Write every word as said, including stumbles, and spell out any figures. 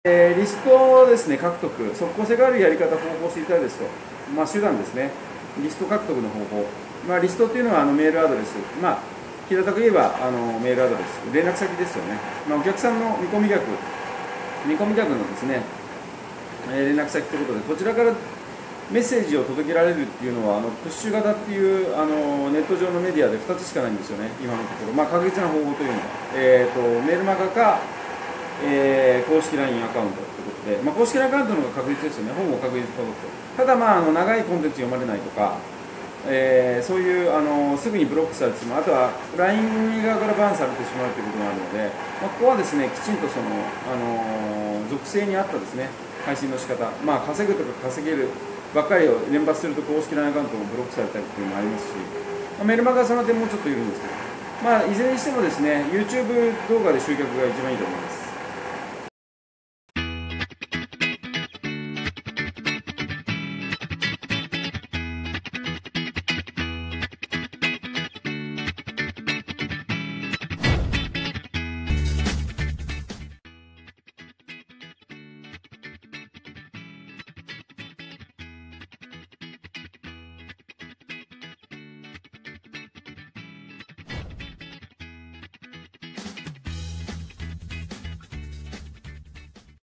えー、リストですね、獲得、即効性があるやり方、方法を知りたいですと、まあ、手段ですね、リスト獲得の方法、まあ、リストっていうのはあのメールアドレス、まあ、平たく言えばあのメールアドレス、連絡先ですよね、まあ、お客さんの見込み客、見込み客のですね、えー、連絡先ということで、こちらからメッセージを届けられるっていうのは、あのプッシュ型っていうあのネット上のメディアでふたつしかないんですよね、今のところ、まあ、確実な方法というのは、えーと、メールマガか、えー、公式 ライン アカウントということで、まあ、公式 ライン アカウントの方が確実ですよね、ほぼ確実届くと。ただ、まあ、あの長いコンテンツ読まれないとか、えー、そういうあのすぐにブロックされてしまう、あとは ライン 側からバーンされてしまうということがあるので、まあ、ここはですねきちんとその、あの属性に合ったですね配信の仕方、まあ、稼ぐとか稼げるばっかりを連発すると公式 ライン アカウントもブロックされたりというのもありますし、まあ、メルマガはその点もうちょっといるんですけど、まあ、いずれにしてもですね YouTube 動画で集客が一番いいと思います。